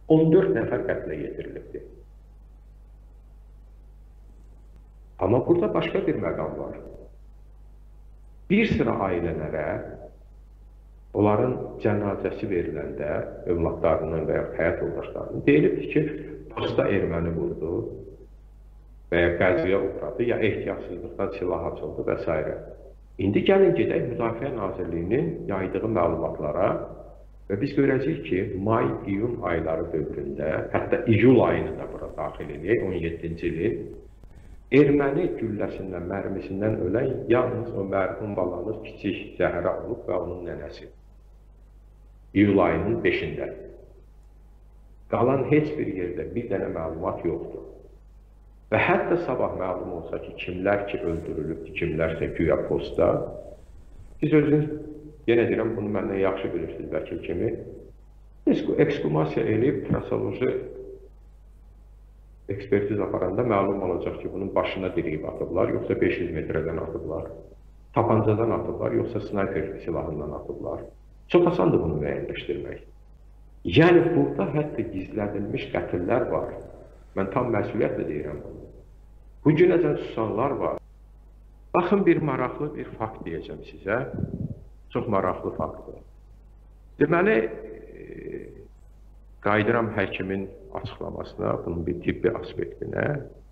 14 nəfər qətlə yetirilibdir. Amma burada başqa bir məqam var. Bir sıra ailələrə onların cənazəsi veriləndə övladlarının və ya həyat yoldaşlarının deyilibdir ki, posta erməni vurdu və ya qəzaya uğradı, ya ehtiyatsızlıqdan silah açıldı və s. İndi gəlin gedək Müdafiə Nazirliyinin yaydığı məlumatlara və biz görəcəyik ki, may-iyun ayları dövründə, hətta iyul ayını da bura daxil edək, 17-ci ilin, erməni gülləsindən, mərmisindən ölən yalnız o mərhum balanız kiçik Zəhra olub və onun nənəsi. İyul ayının 5-də. Qalan heç bir yerdə bir dənə məlumat yoxdur. Və hətta sabah məlum olsa ki, kimlər ki öldürülübdür, kimlərsə güya posta, biz özünüz, yenə deyirəm, bunu məndən yaxşı bilirsiniz vəkil kimi, ekskumasiya eləyib, trasoloji ekspertiz aparanda məlum olacaq ki, bunun başına diriyib atıblar, yoxsa 500 metrədən atıblar, tapancadan atıblar, yoxsa snayper silahından atıblar. Çox asandır bunu müəyyənləşdirmək. Yəni, burada hətta gizlədilmiş qətillər var. Mən tam məsuliyyətlə deyirəm bunu. Bu günəcən susanlar var. Baxın, bir maraqlı bir fakt deyəcəm sizə. Çox maraqlı faktdır. Deməli, qayıdıram həkimin açıqlamasına, bunun bir tibbi aspektinə.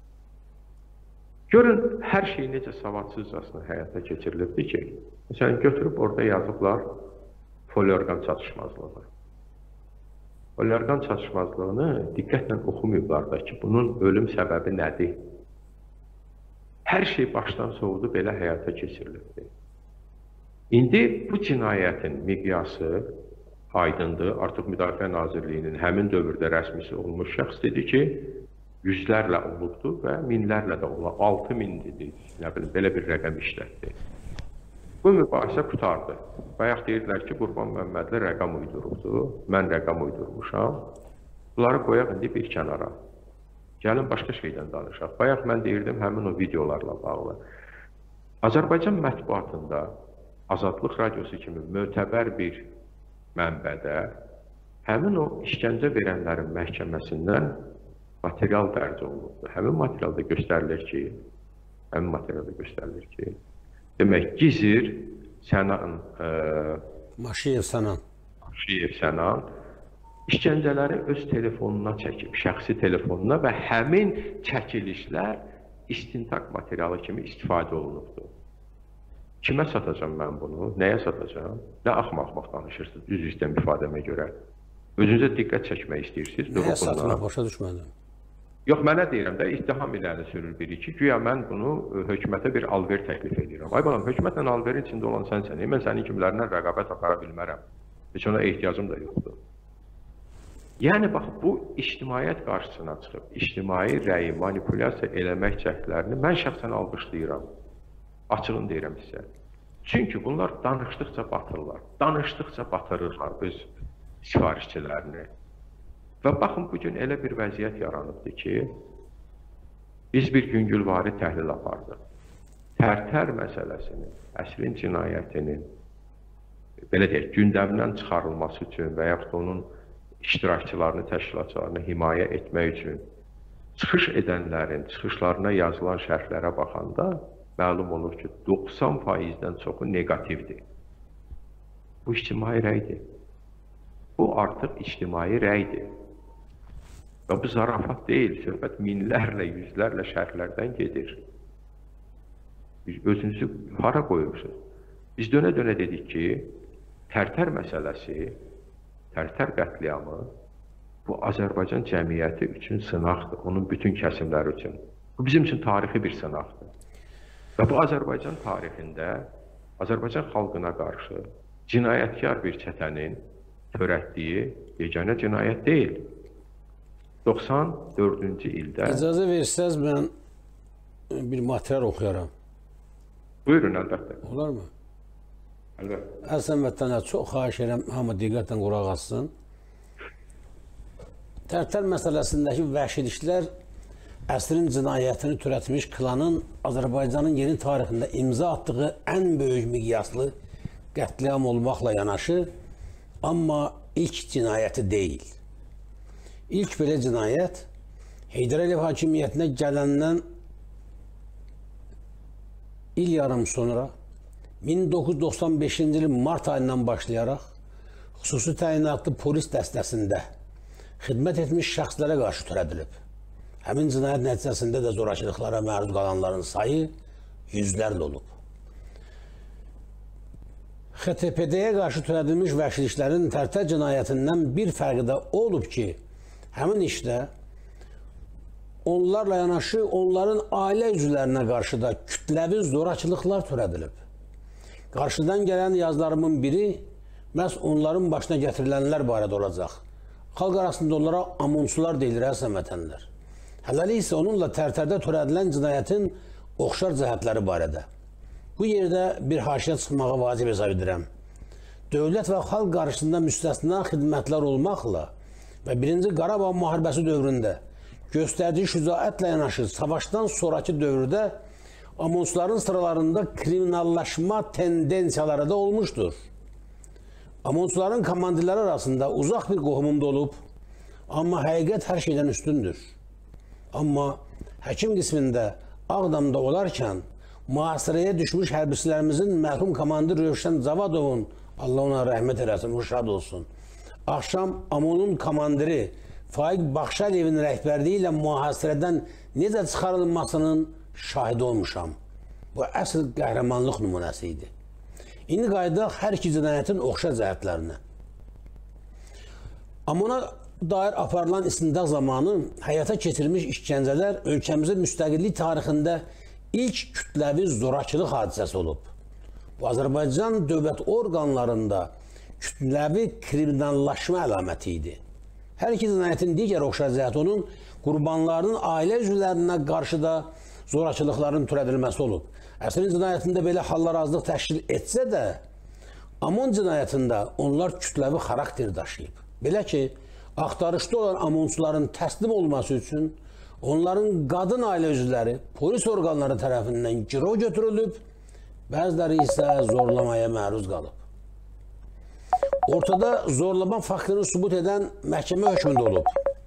Görün, hər şey necə savadsızcasına həyata keçirilibdir ki, məsələn, götürüb orada yazıblar foli-orqan çatışmazlığı. Foli-orqan çatışmazlığını diqqətlə oxumayıblar da ki, bunun ölüm səbəbi nədir? Hər şey başdan soğudu, belə həyata keçirilibdir. İndi bu cinayətin miqyası aydındır. Artıq Müdafiə Nazirliyinin həmin dövrdə rəsmisi olmuş şəxs dedi ki, yüzlərlə olubdur və minlərlə də olub. 6000 dedi, nə bilim, belə bir rəqəm işlətdi. Bu mübahisə qutardı. Bayaq deyirlər ki, Qurban Məmmədli rəqam uydurubdur, mən rəqam uydurmuşam. Bunları qoyaq indi bir kənara. Gəlin başqa şeydən danışaq. Bayaq mən deyirdim həmin o videolarla bağlı. Azərbaycan mətbuatında Azadlıq Radiosu kimi mötəbər bir mənbədə həmin o işgəncə verənlərin məhkəməsindən material dərc olunubdur. Həmin materialda göstərilir ki, demək, Gizir, Sənan, Maşiyev Sənan işgəncələri öz telefonuna çəkib, şəxsi telefonuna və həmin çəkilişlər istintaq materialı kimi istifadə olunubdur. Kimə satacam mən bunu? Nəyə satacam? Nə axmaq danışırsınız, düz istəm ifadəmə görə. Özünüzə diqqət çəkmək istəyirsiniz. Nəyə satmaq, başa düşmədim. Yox, mənə deyirəm də, ittiham iləni sürür biri ki, güya mən bunu hökumətə bir alver təklif edirəm. Ay balam, hökumətlə alverin içində olan sənsən, mən sənin kimlərlə rəqabət apara bilmərəm. Heç ona ehtiyacım da yoxdur. Yəni, bax, bu ictimaiyyət qarşısına çıxıb, ictimai rəyi manipulyasiya eləmək cəhdlərini mən şəxsən alqışlayıram. Açığını deyirəm sizə. Çünki bunlar danışdıqca batırırlar öz sifarişçilərini. Və baxın, bugün elə bir vəziyyət yaranıbdır ki, biz bir yüngülvari təhlil apardıq. Tərtər məsələsinin, əsrin cinayətinin, belə deyək, gündəmdən çıxarılması üçün və yaxud onun iştirakçılarını, təşkilatçılarını himayə etmək üçün çıxış edənlərin çıxışlarına yazılan şərhlərə baxanda məlum olur ki, 90%-dən çoxu negativdir. Bu ictimai rəydir. Bu artıq ictimai rəydir. Və bu zarafat deyil, söhbət minlərlə, yüzlərlə şərhlərdən gedir. Özünüzü hara qoyursunuz? Biz dönə-dönə dedik ki, Tərtər məsələsi, Tərtər qətliamı bu Azərbaycan cəmiyyəti üçün sınaqdır, onun bütün kəsimləri üçün. Bu bizim üçün tarixi bir sınaqdır. Və bu Azərbaycan tarixində Azərbaycan xalqına qarşı cinayətkar bir çətənin törətdiyi yeganə cinayət deyil. 94-cü ildə... İcazə versəz, mən bir material oxuyaram. Buyurun, əlbəttə. Olar mı? Əlbəttə. Əslən vətənə çox xahiş edirəm, hamı diqqətlə qulaq assın. Tərtər məsələsindəki vəhşiliklər əsrin cinayətini törətmiş klanın Azərbaycanın yeni tarixində imza atdığı ən böyük miqyaslı qətliam olmaqla yanaşı, amma ilk cinayəti deyil. İlk belə cinayət Heydər Əliyev hakimiyyətinə gələndən il yarım sonra 1995-ci ilin mart ayından başlayaraq xüsusi təyinatlı polis dəstəsində xidmət etmiş şəxslərə qarşı törədilib. Həmin cinayət nəticəsində də zorakılıqlara məruz qalanların sayı yüzlərlə olub. XTPD-yə qarşı törədilmiş vəhşiliklərin Tərtər cinayətindən bir fərqi də olub ki, həmin işdə onlarla yanaşı onların ailə üzvlərinə qarşı da kütləvi zorakılıqlar törədilib. Qarşıdan gələn yazılarımın biri məhz onların başına gətirilənlər barədə olacaq. Xalq arasında onlara amonsular deyilir, əzəm vətənlər. Hələlik isə onunla Tərtərdə törədilən cinayətin oxşar cəhətləri barədə. Bu yerdə bir haşiyə çıxmağa vacib hesab edirəm. Dövlət və xalq qarşısında müstəsna xidmətlər olmaqla və 1-ci Qarabağ müharibəsi dövründə göstərdiyi şücaətlə yanaşı savaşdan sonraki dövrdə amonsuların sıralarında kriminallaşma tendensiyaları da olmuşdur. Amonsuların komandirləri arasında uzaq bir qohumumda olub, amma həqiqət hər şeydən üstündür. Amma həkim qismində Ağdamda olarkən mühasirəyə düşmüş hərbçilərimizin mərhum komandir Rövşən Zavadovun, Allah ona rəhmət eləsin, şad olsun, axşam AMON-un komandiri Faiq Baxşəliyevin rəhbərliyi ilə mühasirədən necə çıxarılmasının şahidi olmuşam. Bu əsl qəhrəmanlıq nümunəsi idi. İndi qayıdaq hər iki cinayətin oxşar cəhətlərinə. AMON-a dair aparılan istintaq zamanı həyata keçirilmiş işgəncələr ölkəmizin müstəqillik tarixində ilk kütləvi zorakılıq hadisəsi olub. Bu, Azərbaycan dövlət orqanlarında kütləvi kriminallaşma əlaməti idi. Hər iki cinayətin digər oxşar cəhəti onun qurbanlarının ailə üzvlərinə qarşı da zorakılıqların törədilməsi olub. Əslin cinayətində belə hallar azlıq təşkil etsə də, AMON cinayətində onlar kütləvi xarakter daşıyıb. Belə ki, axtarışda olan amonsuların təslim olması üçün onların qadın ailə üzvləri polis orqanları tərəfindən girov götürülüb, bəziləri isə zorlamaya məruz qalıb. Ortada zorlama faktını sübut edən məhkəmə hökmündə olub.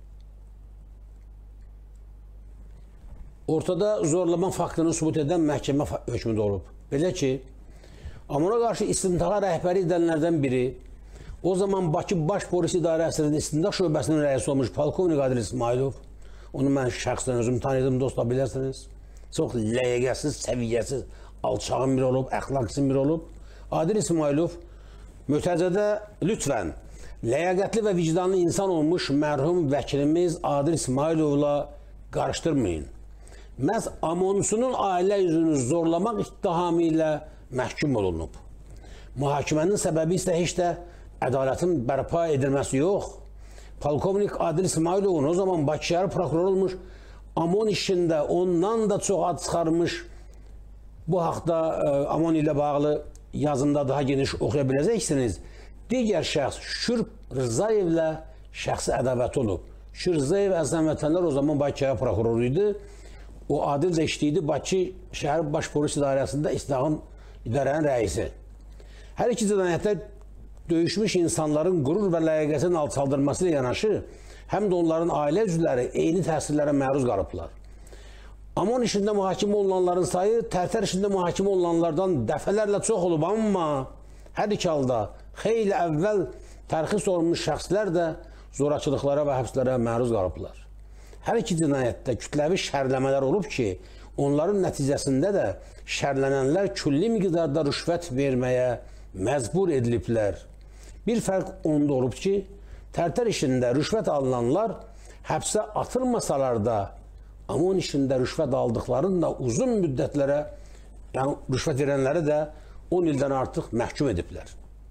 Belə ki, AMON-a qarşı istintaqa rəhbəri edənlərdən biri, o zaman Bakı Baş Polis İdarəsinin istintaq şöbəsinin rəisi olmuş Polkovnik Adil İsmailov, onu mən şəxsən özüm tanıdım, dostlar bilirsiniz. Çox ləyəqəsiz, səviyyəsiz, alçağın biri olub, əxlaqsız biri olub. Adil İsmailov mütəzədə lütfən ləyaqətli və vicdanlı insan olmuş mərhum vəkilimiz Adil İsmailovla qarışdırmayın. Məhz AMON-sunun ailə üzünü zorlamaq ittihamı ilə məhkum olunub. Mühakimənin səbəbi isə heç də ədalətin bərpa edilməsi yox. Polkovnik Adil İsmailovun o zaman Bakı şəhər prokuroru olmuş, AMON işində ondan da çox ad çıxarmış. Bu haqda AMON ilə bağlı yazımda daha geniş oxuya biləcəksiniz. Digər şəxs Şükür Rızayevlə şəxsi ədavəti olub. Şükür Rızayev əzəm vətənlər o zaman Bakı şəhər prokuroru idi. O Adil də işləyirdi Bakı şəhər baş polis idarəsində istintaqın idarənin rəisi. Hər iki cinayətdə döyüşmüş insanların qürur və ləyaqətinin alçaldılması ilə yanaşı, həm də onların ailə üzvləri eyni təsirlərə məruz qalıblar. AMON işində mühakimə olunanların sayı Tərtər işində mühakimə olunanlardan dəfələrlə çox olub, amma hər iki halda xeyli əvvəl tərxis olunmuş şəxslər də zorakılıqlara və həbslərə məruz qalıblar. Hər iki cinayətdə kütləvi şərləmələr olub ki, onların nəticəsində də şərlənənlər külli miqdarda rüşvət verməyə məcbur ediliblər. Bir fərq onda olub ki, Tərtər işində rüşvət alınanlar həbsə atılmasalar da, AMON işində rüşvət aldıqlarını da uzun müddətlərə, yəni rüşvət verənləri də 10 ildən artıq məhkum ediblər.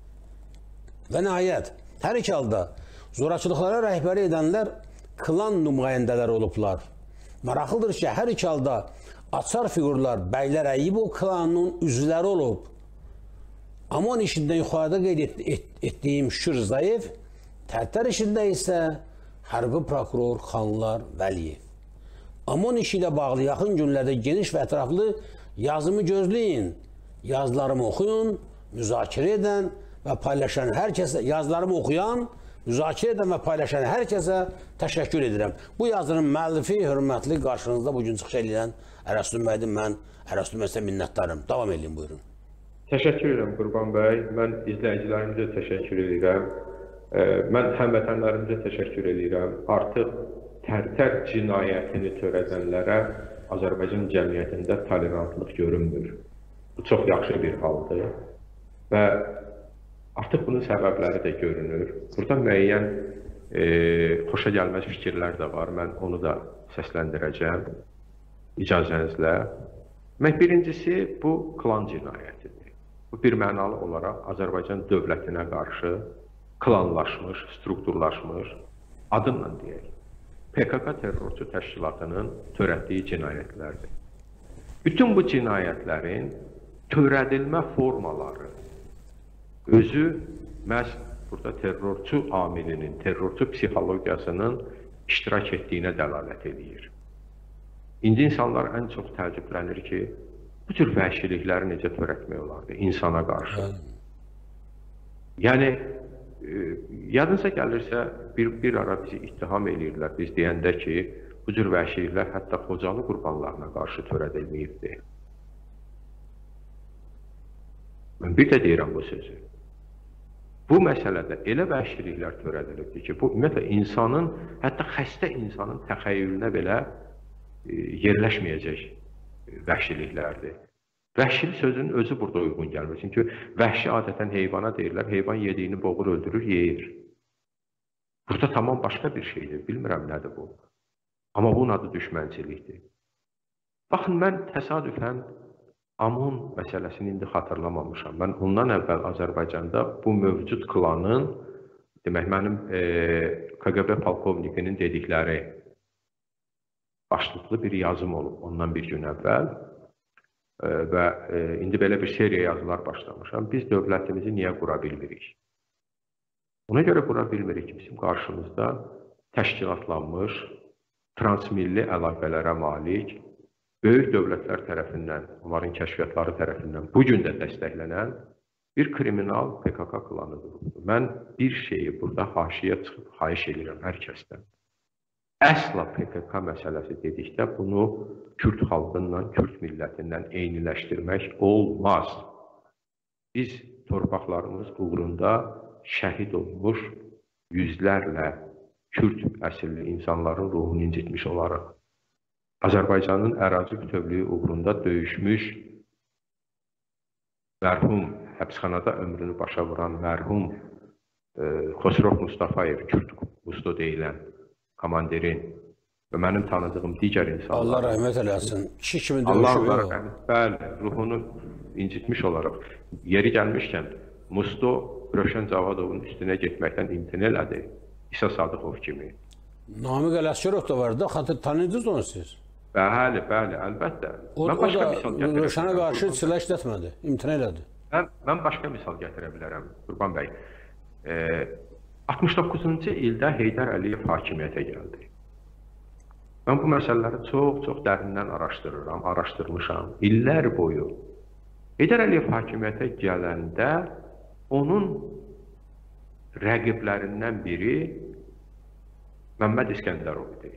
Və nəhayət, hər iki halda zorakılıqlara rəhbəri edənlər klan nümayəndələri olublar. Maraqlıdır ki, hər iki halda açar figurlar, bəylər əyib o klanın üzvləri olub. AMON işində yuxarıda qeyd etdiyim Şükür Rızayev, Tərtər işində isə hərbi prokuror Xanlar Vəliyev. AMON işi ilə bağlı yaxın günlərdə geniş və ətraflı yazımı gözləyin. Yazılarımı oxuyun, müzakirə edən və paylaşan hər kəsə, yazılarımı oxuyan müzakirə edən və paylaşan hər kəsə təşəkkür edirəm. Bu yazının müəllifi, hörmətli qarşınızda bugün çıxış edən Ərəstun bəydir. Mən Ərəstun bəyə minnətdarım. Davam edin, buyurun. Təşəkkür edirəm Qurban bəy. Mən izləyicilərimizə təşəkkür edirəm. Mən həmvətənlərimizə təşəkkür edirəm. Artıq tərtər cinayətini törədənlərə Azərbaycan cəmiyyətində tolerantlıq görünmür. Bu çox yaxşı bir haldır və artıq bunun səbəbləri də görünür. Burada müəyyən xoşa gəlməz fikirlər də var. Mən onu da səsləndirəcəm icazənizlə. Birincisi, bu klan cinayətidir. Bu bir mənalı olaraq Azərbaycan dövlətinə qarşı klanlaşmış, strukturlaşmış, adımla deyək, PKK terrorçu təşkilatının törətdiyi cinayətlərdir. Bütün bu cinayətlərin törədilmə formaları özü məhz burada terrorçu amilinin, terrorçu psixologiyasının iştirak etdiyinə dəlalət edir. İndi insanlar ən çox təəccüblənir ki, bu tür vəhşilikləri necə törətmək olardı insana qarşı. Yəni, yadınıza gəlirsə, bir ara bizi ittiham edirlər, biz deyəndə ki, bu cür vəhşiliklər hətta Xocalı qurbanlarına qarşı törədilməyibdir. Mən bir də deyirəm bu sözü. Bu məsələdə elə vəhşiliklər törədilibdir ki, bu ümumiyyətlə insanın, hətta xəstə insanın təxəyyülünə belə yerləşməyəcək vəhşiliklərdir. Vəhşi sözünün özü burada uyğun gəlmir. Çünki vəhşi adətən heyvana deyirlər, heyvan yediyini boğur, öldürür, yeyir. Burada tamam başqa bir şeydir, bilmirəm nədir bu. Amma bunun adı düşmənçilikdir. Baxın, mən təsadüfən Amun məsələsini indi xatırlamamışam. Mən ondan əvvəl Azərbaycanda bu mövcud klanın, demək, mənim KQB polkovnikinin dedikləri başlıqlı bir yazım olub ondan bir gün əvvəl və indi belə bir seriya yazılar başlamışam. Biz dövlətimizi niyə qura bilmirik? Ona görə qura bilmirik ki, bizim qarşımızda təşkilatlanmış, transmilli əlaqələrə malik, böyük dövlətlər tərəfindən, onların kəşfiyyatları tərəfindən bugün də dəstəklənən bir kriminal PKK klanı durubdur. Mən bir şeyi burada haşiyə çıxıb xahiş edirəm hər kəsdən. Əsla PKK məsələsi dedikdə bunu Kürt xalqından, Kürt millətindən eyniləşdirmək olmaz. Biz torpaqlarımız uğrunda şəhid olmuş yüzlərlə Kürt əsilli insanların ruhunu incitmiş olaraq, Azərbaycanın ərazi bütövlüyü uğrunda döyüşmüş mərhum, həbsxanada ömrünü başa vuran mərhum Xosrov Mustafayev, Kürt Musto deyilən komandirin və mənim tanıdığım digər insanlar. Allah rəhmət eləsin. Kişi kimi döyüşüb yox. Bəli, ruhunu incitmiş olaraq yeri gəlmişkən Musto Rövşən Cavadovun üstünə getməkdən imtina elədi. İsa Sadıqov kimi. Namiq Ələsgərov da var da, tanıdınız onu siz? Bəli, əlbəttə. O da Rövşənə qarşı silah işlətmədi, imtina elədi. Mən başqa misal gətirə bilərəm, Qurban bəy. 69-cu ildə Heydər Əliyev hakimiyyətə gəldi. Mən bu məsələləri çox dərindən araşdırmışam, illər boyu. Heydər Əliyev hakimiyyətə gələndə onun rəqiblərindən biri Məmməd İskəndərov idi.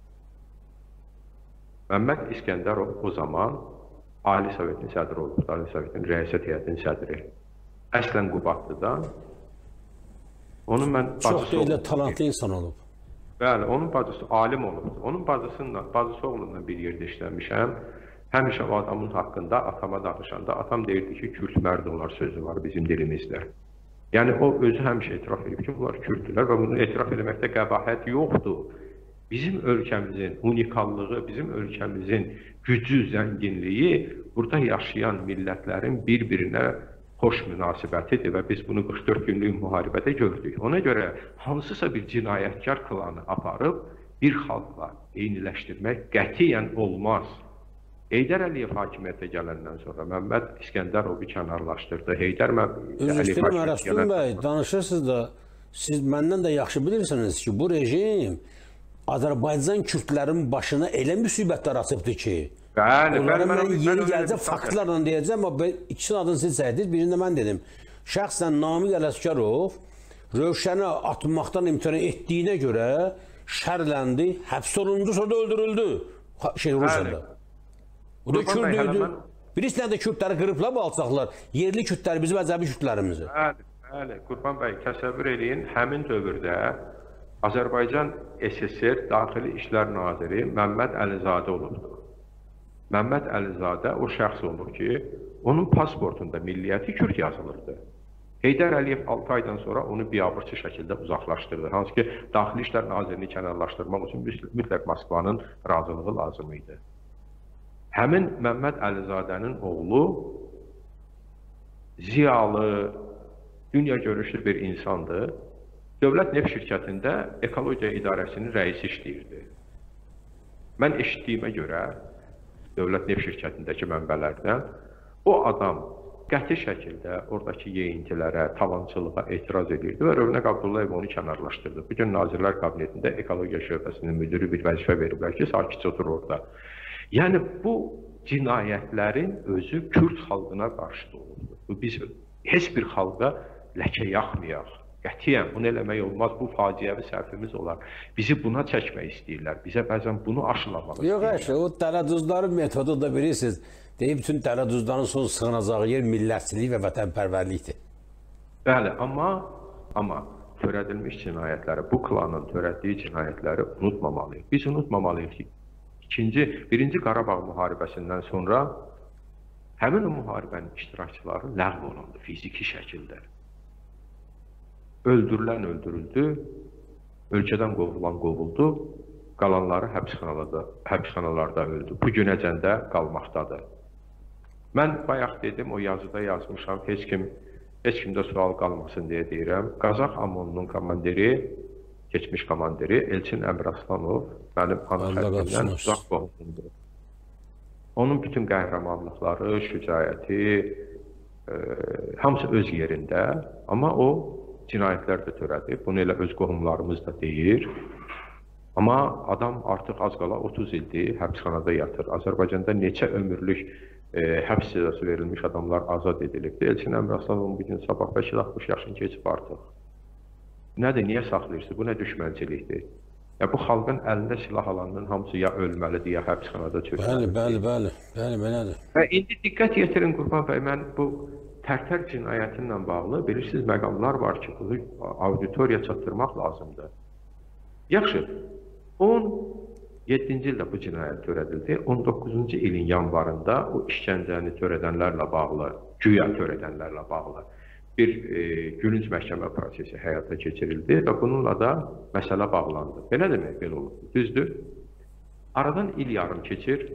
Məmməd İskəndərov o zaman Ali Sovetin sədri olub, Ali Sovetin rəiyyət heyətinin sədri. Əslən Qubadlıdan. Onun mən çox da elə talantlı insan olub. Bəli, onun bacısı alim olub. Onun bacısı oğlundan bir yerdə işləmişəm. Həmişə o adamın haqqında atama danışanda atam deyirdi ki, Kürt mərd olar sözü var bizim dilimizdə. Yəni o özü həmişə etiraf edib ki, bunlar Kürtdülər və bunu etiraf etməkdə qəbahət yoxdur. Bizim ölkəmizin unikallığı, bizim ölkəmizin gücü, zənginliyi burada yaşayan millətlərin bir-birinə xoş münasibətidir və biz bunu 44 günlük müharibədə gördük. Ona görə hansısa bir cinayətkar klanı aparıb bir xalqla eyniləşdirmək qətiyyən olmaz. Heydər Əliyev hakimiyyətə gələndən sonra Məmməd İskəndərovu kənarlaşdırdı. Heydər Əliyev Ərəstun bəy, danışırsınız da, siz məndən də yaxşı bilirsiniz ki, bu rejim Azərbaycan Kürtlərin başına elə müsibətlər açıbdır ki, onlara mən yeri gələcək faktlarla deyəcəm, amma ikisinin adını siz çəkdiniz, birində mən dedim. Şəxsən Namiq Ələsgərov Rövşəni atmaqdan imtina etdiyinə görə şərləndi, həbs olundu, sonra da öldürüldü. Rusiyada. O da Kürdüydü. Bilirsən də Kürdləri qırıblar mı alçaqlar? Yerli Kürdləri, bizim əcəbi Kürdlərimizi. Bəli, Qurban bəy, təsəvvür eləyin, həmin dövrdə Azərbaycan SSR Daxili İşlər Naziri Məmməd Əlizadə olubdur. Məmməd Əlizadə o şəxs olur ki, onun pasportunda milliyyəti Kürd yazılırdı. Heydər Əliyev 6 aydan sonra onu biabırçı şəkildə uzaqlaşdırdı. Hansı ki, Daxili İşlər Nazirini kənarlaşdırmaq üçün mütləq Moskvanın razılığı lazım idi. Həmin Məmməd Əlizadənin oğlu ziyalı, dünya görüşlü bir insandır. Dövlət Neft şirkətində ekologiya idarəsinin rəisi işləyirdi. Mən eşitdiyimə görə, Dövlət Neft şirkətindəki mənbələrdən, o adam qəti şəkildə oradakı yeyintilərə, talançılığa etiraz edirdi və Rövnəq Abdullayev onu kənarlaşdırdı. Bugün Nazirlər Kabinetində ekologiya şöbəsinin müdürü bir vəzifə veriblər ki, sakitcə otur orada. Yəni, bu cinayətlərin özü Kürd xalqına qarşı da olurdu. Biz heç bir xalqa ləkə yaxmayaq. Qətiyyən, bunu eləmək olmaz, bu faciəvi səhvimiz olar. Bizi buna çəkmək istəyirlər, bizə bəzən bunu aşılamaq istəyirlər. Yox, o dələduzların metodu da bilirsiniz, deyib bütün dələduzların son sığınacağı yer millətçilik və vətənpərvərlikdir. Bəli, amma törədilmiş cinayətləri, bu klanın törətdiyi cinayətləri unutmamalıyıq. Biz unutmamalıyıq ki, birinci Qarabağ müharibəsindən sonra həmin o müharibənin iştirakçıları ləğv olundu fiziki şəkildə. Öldürülən öldürüldü, ölkədən qovulan qovuldu, qalanları həbsxanalarda öldü. Bu günəcən də qalmaqdadır. Mən bayaq dedim, o yazıda yazmışam, heç kimdə sual qalmasın deyə deyirəm. Qazax AMON-nun komandiri, keçmiş komandiri Elçin Əmraslanov mənim ana xətrimdən uzaq qohumumdur. Onun bütün qəhrəmanlıqları, şücaəti, hamısı öz yerində, amma o cinayətlər də törədib. Bunu elə öz qohumlarımız da deyir. Amma adam artıq az qala 30 ildir həbsxanada yatır. Azərbaycanda neçə ömürlük həbs cəzası verilmiş adamlar azad edilibdir. Elçin Əmraslanov bugün sabah bəlkə 60 yaşını keçib artıq. Nədir, niyə saxlayırsınız? Bu nə düşmənçilikdir? Ya bu xalqın əlində silah alanların hamısı ya ölməlidir, ya həbsxanada çökməlidir. Bəli, belədir. Və indi diqqət yetirin Qurban bəy, mən bu Tərtər cinayəti ilə bağlı bilirsiniz məqamlar var ki, bunu auditoriya çatdırmaq lazımdır. Yaxşı, 17-ci ildə bu cinayət törədildi. 19-cu ilin yanvarında o işgəncəni törədənlərlə bağlı, güya törədənlərlə bağlı bir gülünc məhkəmə prosesi həyata keçirildi və bununla da məsələ bağlandı. Belə demək, belə olur. Düzdür. Aradan il yarım keçir.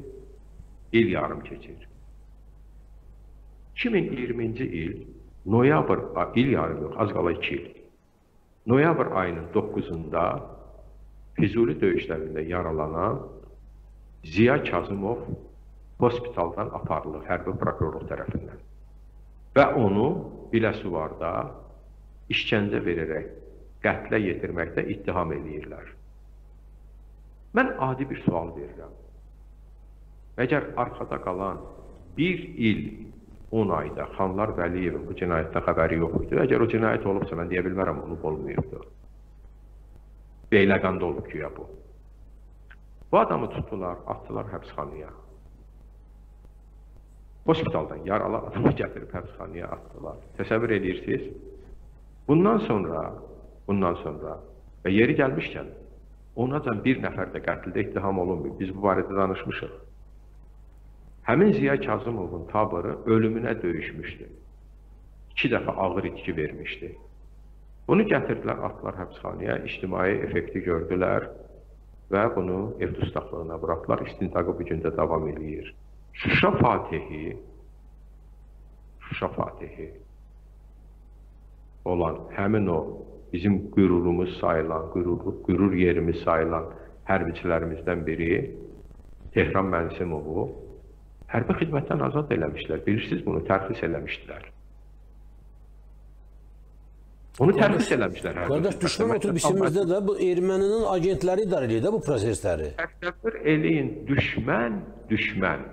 2020-ci il, noyabr, il yarım yox, az qala 2 il. Noyabr ayının 9-unda Füzuli döyüşlərində yaralanan Ziya Kazımov hospitaldan aparılır hərbi prokurorluq tərəfindən. Və onu Biləsuvarda işgəncə verərək qətlə yetirməkdə ittiham edirlər. Mən adi bir sual verirəm. Əgər arxada qalan 1 il 10 ayda Xanlar Vəliyevin bu cinayətdən xəbəri yox idi. Əgər o cinayət olubsa, mən deyə bilmərəm, olub olmayıbdır. Beyləqanda olub ki, ya bu. Bu adamı tutdular, atdılar həbsxanaya. Hospitaldan yaralı adamı gətirib həbsxanaya atdılar. Təsəvvür edirsiniz. Bundan sonra və yeri gəlmişkən, onacan bir nəfər də qətldə ittiham olunmuyor. Biz bu barədə danışmışıq. Həmin Ziya Kazımovun tabırı ölümünə döyüşmüşdü. 2 dəfə ağır itki vermişdi. Bunu gətirdilər, atdılar həbsxanaya, ictimai effekti gördülər və bunu ev dustaqlığına buraxdılar. İstintaqı bu gün də davam edir. Şuşa Fatihi olan həmin o bizim qürurumuz sayılan, qürur yerimiz sayılan hərbiçilərimizdən biri Tehran Mənsimovu hərbi xidmətdən azad eləmişlər. Bilirsiniz, bunu tərxis eləmişdilər. Onu tərxis eləmişlər. Qardaş, düşmən oturub işimizdə də bu erməninin agentləri idarə edir də bu prosesləri. Təsəvvür eləyin, düşmən.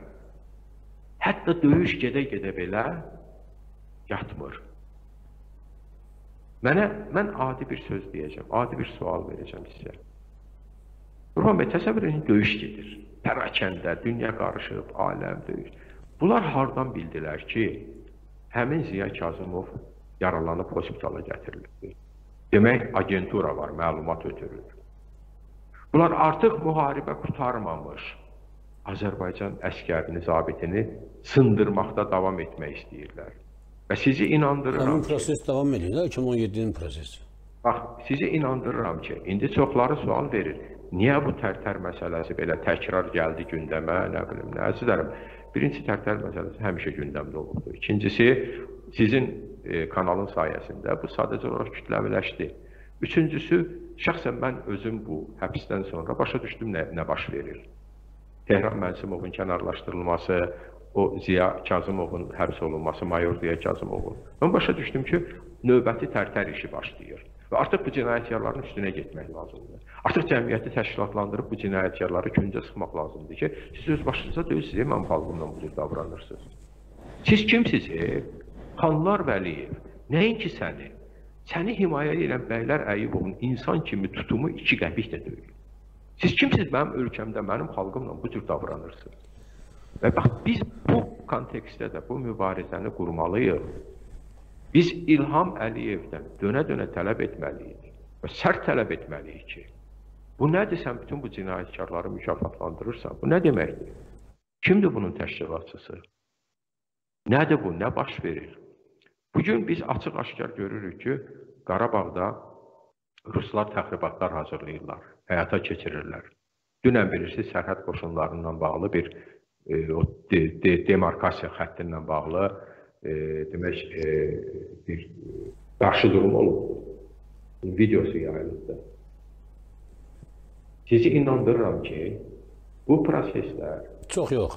Hətta döyüş gedə belə yatmır. Mən adi bir söz deyəcəm, adi bir sual verəcəm sizə. Burhan bəy, təsəvvür edin, döyüş gedir. Pərakəndə, dünya qarışıb, aləm döyüş. Bunlar hardan bildilər ki, həmin Ziya Kazımov yaralanıb hospitala gətirildi. Demək, agentura var, məlumat ötürür. Bunlar artıq müharibə qurtarmamış Azərbaycan əskərini, zabitini sındırmaqda davam etmək istəyirlər. Və sizi inandırıram Həmin proses davam edir də, 2017-nin prosesi. Bax, sizi inandırıram ki, indi çoxları sual verir. Niyə bu Tərtər məsələsi belə təkrar gəldi gündəmə, nə bilim, nə əzizlərim. Birincisi, Tərtər məsələsi həmişə gündəmdə olubdur. İkincisi, sizin kanalın sayəsində bu sadəcə olaraq kütləviləşdi. Üçüncüsü, şəxsən mən özüm bu həbsdən sonra başa düşdüm nə baş verir. Tehran Mənsimovun kənarlaşdırılması, o Ziya Kazımovun həbs olunması, mayor Ziya Kazımovun. Mən başa düşdüm ki, növbəti Tərtər işi başlayır. Və artıq bu cinayətkarların üstünə getmək lazımdır. Artıq cəmiyyəti təşkilatlandırıb bu cinayətkarları küncə sıxmaq lazımdır ki, siz öz başınıza döyürsünüz, mənim xalqımla bu cür davranırsınız. Siz kimsiniz? Xanlar Vəliyev, nəinki səni? Səni himayə edən Bəylər Əyubovun insan kimi tutumu 2 qəpik də deyil. Siz kimsiniz mənim ölkəmdə, mənim xalqımla bu cür davranırsınız? Və bax, biz bu kontekstdə də bu mübarizəni qurmalıyıq. Biz İlham Əliyevdən dönə-dönə tələb etməliyik və sərt tələb etməliyik ki, bu nədir, sən bütün bu cinayətkarları mükafatlandırırsan, bu nə deməkdir? Kimdir bunun təşkilatçısı? Nədir bu, nə baş verir? Bugün biz açıq-aşkar görürük ki, Qarabağda Ruslar təxribatlar hazırlayırlar, həyata keçirirlər. Dünən bilirsiniz, sərhəd qoşunlarından bağlı bir demarkasiya xəttindən bağlı demək bir qarşı durum olub. Videosu yayıldı. Sizi inandırıram ki, bu proseslər çox yox.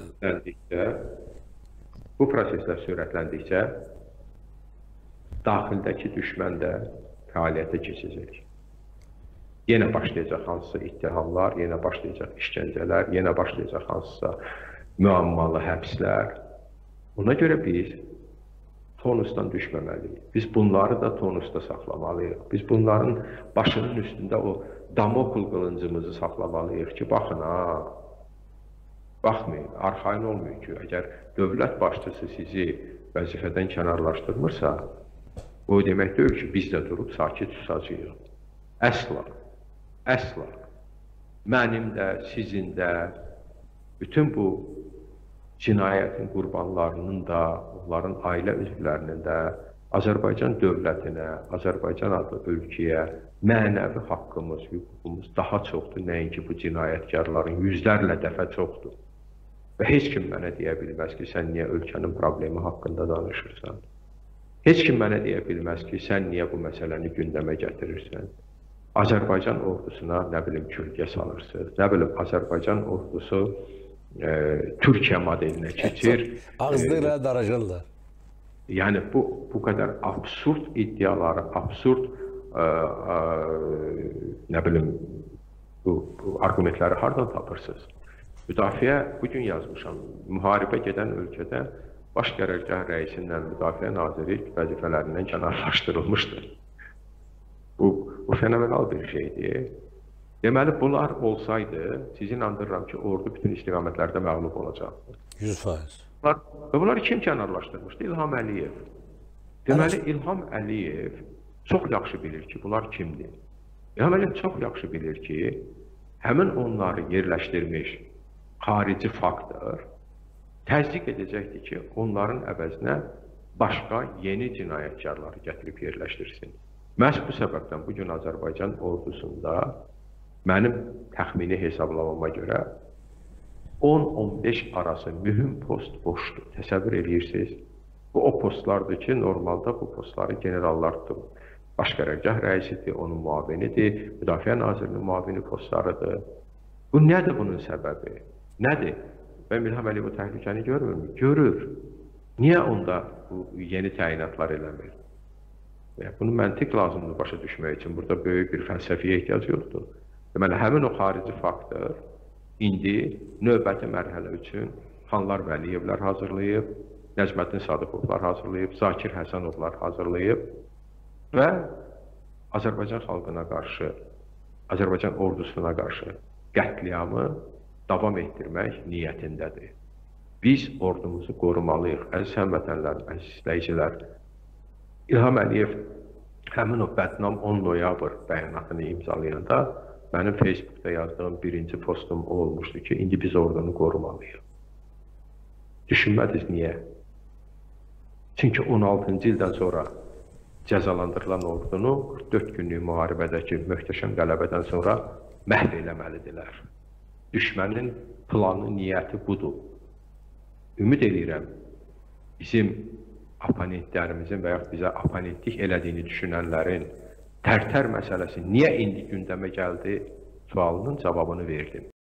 Bu proseslər sürətləndikcə daxildəki düşmən də fəaliyyətə keçəcək. Yenə başlayacaq hansısa ittihamlar, yenə başlayacaq işgəncələr, yenə başlayacaq hansısa müəmmalı həbslər. Ona görə biz tonusdan düşməməliyik. Biz bunları da tonusda saxlamalıyıq. Biz bunların başının üstündə o Damokl qılıncımızı saxlamalıyıq ki, baxın ha, baxmayın, arxain olmayın ki, əgər dövlət başçısı sizi vəzifədən kənarlaşdırmırsa, o demək deyil ki, biz də durub sakit susacağıq. Əsla, əsla. Mənim də, sizin də, bütün bu cinayətin qurbanlarının da, onların ailə üzvlərinin də Azərbaycan dövlətinə, Azərbaycan adlı ölkəyə mənəvi haqqımız, hüququmuz daha çoxdur, nəinki bu cinayətkarların yüzlərlə dəfə çoxdur. Və heç kim mənə deyə bilməz ki, sən niyə ölkənin problemi haqqında danışırsan? Heç kim mənə deyə bilməz ki, sən niyə bu məsələni gündəmə gətirirsən? Azərbaycan ordusuna, nə bilim, kölgə salırsınız, nə bilim, Azərbaycan ordusu Türkiyə modelinə keçir. Ağızlıqla daracırlar. Yəni, bu qədər absurd iddiaları, absurd, nə bilim, bu argumentləri hardan tapırsınız? Müdafiə, bugün yazmışam, müharibə gedən ölkədə baş qərargah rəisindən müdafiə naziri vəzifələrindən kənarlaşdırılmışdır. Bu fenomenal bir şeydir. Deməli, bunlar olsaydı, sizi inandırıram ki, ordu bütün istiqamətlərdə məğlub olacaqdır. 100%. Və bunları kim kənarlaşdırmışdı? İlham Əliyev. Deməli, İlham Əliyev çox yaxşı bilir ki, bunlar kimdir? İlham Əliyev çox yaxşı bilir ki, həmin onları yerləşdirmiş xarici faktor təsdiq edəcəkdir ki, onların əvəzinə başqa yeni cinayətkarları gətirib yerləşdirsin. Məhz bu səbəbdən bugün Azərbaycan ordusunda mənim təxmini hesablamama görə 10-15 arası mühüm post boşdur. Təsəvvür edirsiniz. Bu o postlardır ki, normalda bu postları generallar tutub. Baş qərargah rəisidir, onun müavinidir, Müdafiə Nazirinin müavini postlarıdır. Bu nədir bunun səbəbi? Nədir? Və İlham Əliyev bu təhlükəni görmürmü? Görür. Niyə onda bu yeni təyinatlar eləmir? Bunun məntiq lazımdır başa düşmək üçün. Burada böyük bir fəlsəfiyə ehtiyac yoxdur. Deməli, həmin o xarici faktor indi növbəti mərhələ üçün Xanlar Vəliyevlər hazırlayıb, Nəcməddin Sadıqovlar hazırlayıb, Zakir Həsənovlar hazırlayıb və Azərbaycan xalqına qarşı, Azərbaycan ordusuna qarşı qətliamı davam etdirmək niyyətindədir. Biz ordumuzu qorumalıyıq. Əziz həmvətənlər, əziz izləyicilər, İlham Əliyev həmin o bədnam 10 noyabr bəyanatını imzalayanda mənim Facebookda yazdığım birinci postum o olmuşdu ki, indi biz ordunu qorumalıyıq. Düşünmədiniz niyə? Çünki 16-cı ildən sonra cəzalandırılan ordunu 44 günlük müharibədəki möhtəşəm qələbədən sonra məhv eləməlidirlər. Düşmənin planı, niyyəti budur. Ümid edirəm, bizim oponentlərimizin və yaxud bizə oponentlik elədiyini düşünənlərin Tərtər məsələsi niyə indi gündəmə gəldi sualının cavabını verdim.